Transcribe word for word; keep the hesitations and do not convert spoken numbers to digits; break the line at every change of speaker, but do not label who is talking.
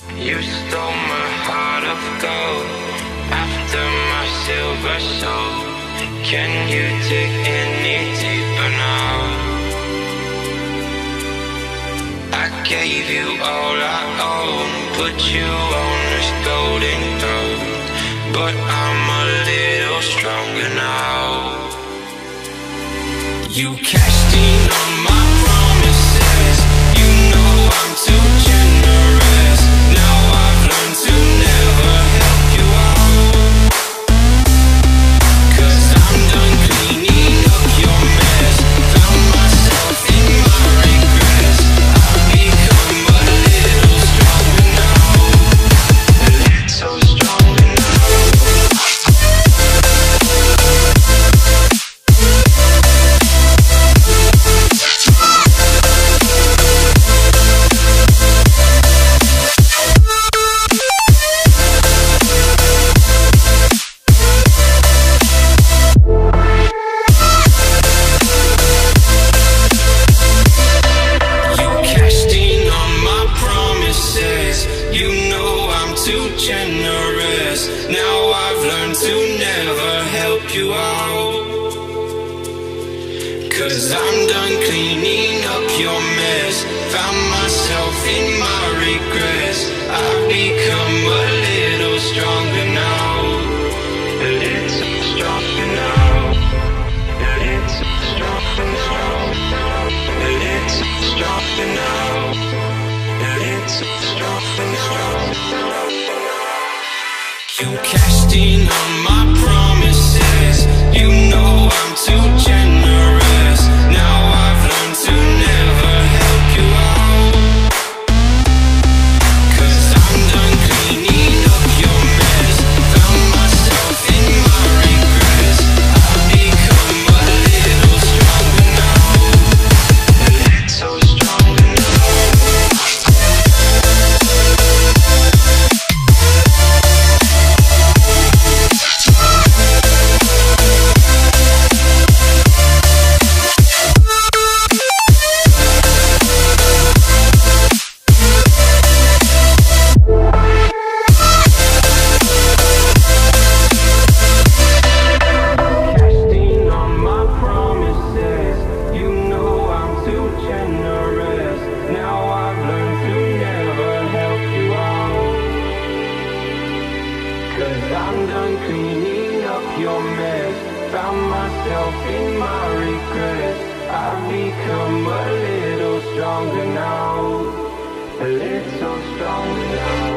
You stole my heart of gold after my silver soul. Can you dig any deeper now? I gave you all I own, put you on this golden throne, but I'm a little stronger now. You cashed in on my promises. You know I'm too generous. Now I've learned to never help you out, 'cause I'm done cleaning up your mess. Found myself in my regrets. I've become a little stronger now, a little stronger now. Generous. Now I've learned to never help you out, 'cause I'm done cleaning up your mess. Found myself in my regrets. I've become a little stronger now, a little stronger now, a little stronger now, a little stronger now, a little stronger now. You cashed in on my promises. You know I'm too generous. Now I've learned to never help you out, 'cause I'm done cleaning up your mess. Found myself in my regrets. I've become a little stronger now, a little stronger now. I'm done cleaning up your mess. Found myself in my regrets. I've become a little stronger now, a little stronger now.